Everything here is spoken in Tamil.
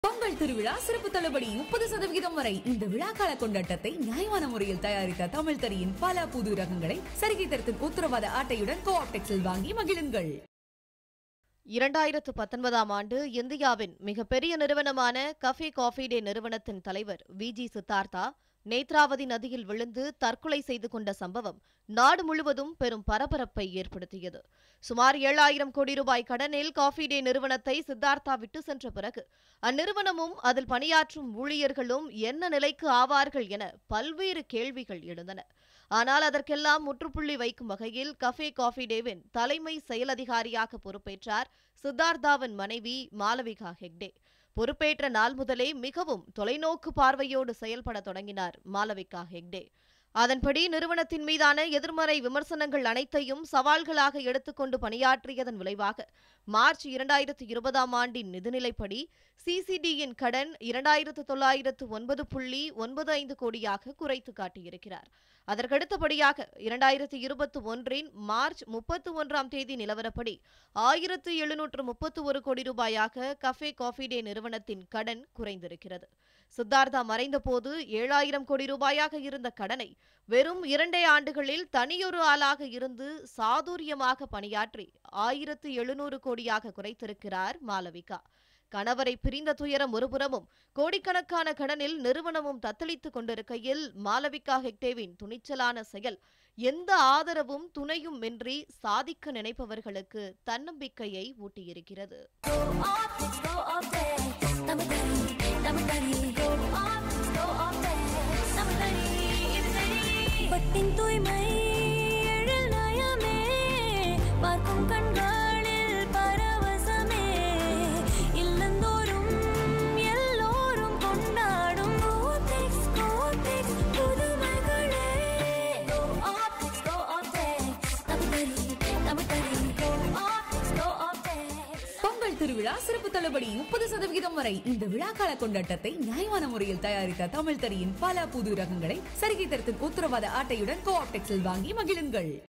பொங்கல் திருவிழா சிறப்பு தள்ளுபடி 30% வரை. இந்த விழாக்கால கொண்டாட்டத்தை நியாயமான முறையில் தயாரித்த தமிழ் தறியின் பல புது ரகங்களை சலுகை தரத்தின் உத்தரவாத ஆட்டையுடன் கோஆப்டெக்ஸில் வாங்கி மகிழுங்கள். 2019ஆம் ஆண்டு இந்தியாவின் மிகப்பெரிய நிறுவனமான கஃபே காஃபி டே நிறுவனத்தின் தலைவர் விஜி சித்தார்த்தா நேத்ராவதி நதியில் விழுந்து தற்கொலை செய்து கொண்ட சம்பவம் நாடு முழுவதும் பெரும் பரபரப்பை ஏற்படுத்தியது. சுமார் 7000 கோடி ரூபாய் கடனில் காஃபி டே நிறுவனத்தை சித்தார்த்தா விட்டு சென்ற பிறகு அந்நிறுவனமும் அதில் பணியாற்றும் ஊழியர்களும் என்ன நிலைக்கு ஆவார்கள் என பல்வேறு கேள்விகள் எழுந்தன. ஆனால் அதற்கெல்லாம் முற்றுப்புள்ளி வைக்கும் வகையில் கஃபே காஃபி டேவின் தலைமை செயல் அதிகாரியாக பொறுப்பேற்றார் சித்தார்த்தாவின் மனைவி மாலவிகா ஹெக்டே. பொறுப்பேற்ற நாள் முதலே மிகவும் தொலைநோக்கு பார்வையோடு செயல்பட தொடங்கினார் மாலவிகா ஹெக்டே. அதன்படி நிறுவனத்தின் மீதான எதிர்மறை விமர்சனங்கள் அனைத்தையும் சவால்களாக எடுத்துக்கொண்டு பணியாற்றியதன் விளைவாக மார்ச் 2020ஆம் ஆண்டின் நிதிநிலைப்படி சிசிடியின் கடன் 2909.95 கோடியாக குறைத்து காட்டியிருக்கிறார். அதற்கடுத்தபடியாக 2021இன் மார்ச் 31ஆம் தேதி நிலவரப்படி 1731 கோடி ரூபாயாக கஃபே காஃபி டே நிறுவனத்தின் கடன் குறைந்திருக்கிறது. சித்தார்த்தா மறைந்தபோது 7000 கோடி ரூபாயாக இருந்த கடனை வெறும் 2 ஆண்டுகளில் தனியொரு ஆளாக இருந்து சாதுரியமாக பணியாற்றி 1700 கோடியாக குறைத்திருக்கிறார் மாலவிகா. கணவரை பிரிந்த துயரம் ஒருபுறமும் கோடிக்கணக்கான கடனில் நிறுவனமும் தத்தளித்துக் கொண்டிருக்கையில் மாலவிகா ஹெக்டேவின் துணிச்சலான செயல் எந்த ஆதரவும் துணையும் இன்றி சாதிக்க நினைப்பவர்களுக்கு தன்னம்பிக்கையை ஊட்டியிருக்கிறது. பட்டின் தூய்மை எழில் நயமே பார்க்கும் கண்களில் பரவசமே இல்லந்தோறும் எல்லோரும் கொண்டாடும் கோடெக்ஸ் கோடெக்ஸ் புதுமைகளே கோஆப்டெக்ஸ் கோஆப்டெக்ஸ் தமிழ்தறி கோஆப்டெக்ஸ் கோஆப்டெக்ஸ். பொங்கல் திருவிழா சிறப்பு தள்ளுபடி 30% வரை. இந்த விழாக்கால கொண்டாட்டத்தை நியாயமான முறையில் தயாரித்த தமிழ் தறியின் பல புது ரகங்களை சலுகை தரத்தின் உத்தரவாத ஆட்டையுடன் கோஆப்டெக்ஸில் வாங்கி மகிழுங்கள்.